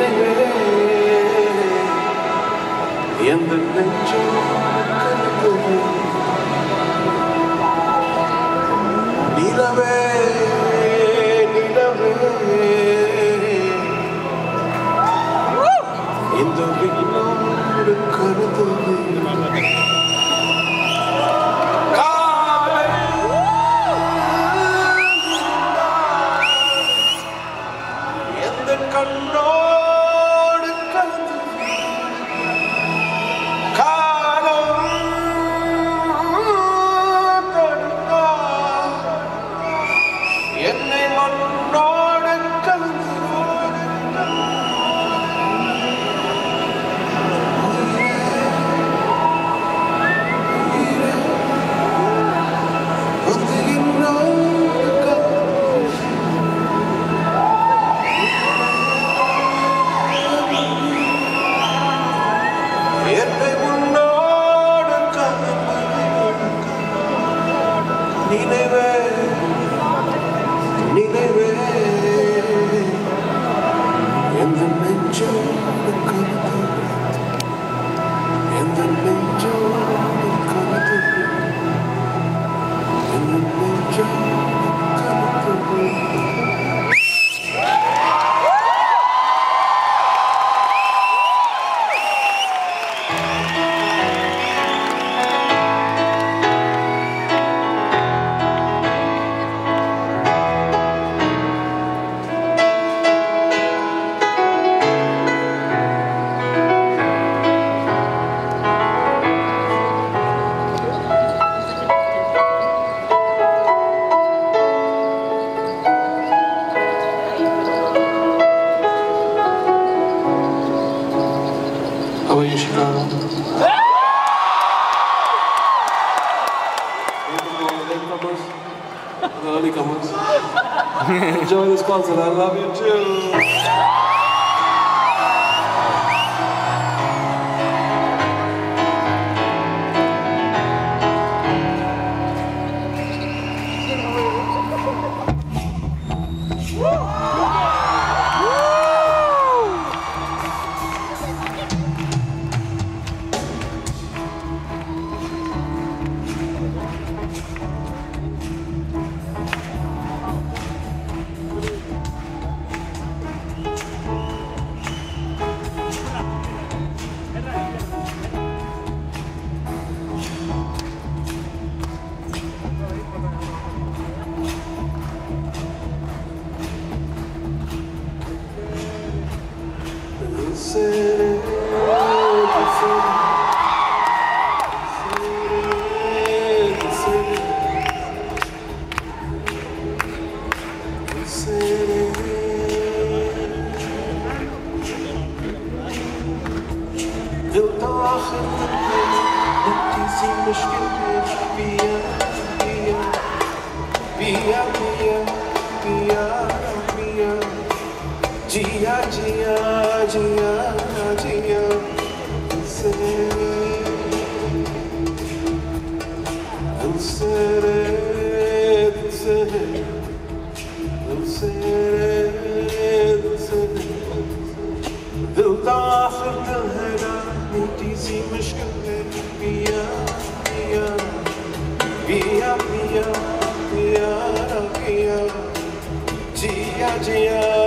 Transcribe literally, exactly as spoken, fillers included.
நினைவே எந்த நெஞ்சம் கலங்குது நிலவே நிலவே இந்த விண்ணோடு கருதுது கண்ணோடு கலந்து காலம் தடுத்தா என்னை மண்ணோடு கலந்து நினைவே நினைவே எந்த நெஞ்சோடு கலந்து எந்த நெஞ்சோடு கலந்து எந்த நெஞ்சோடு கலந்து How are you, Chicago? Welcome to all the latecomers, the earlycomers. Enjoy this concert. I love you too. Jia, jia, jia, jia, say, say, say, say, दिल दाखिल दिल है ना मोटी सी मुश्किल है पिया पिया पिया पिया पिया पिया जिया जिया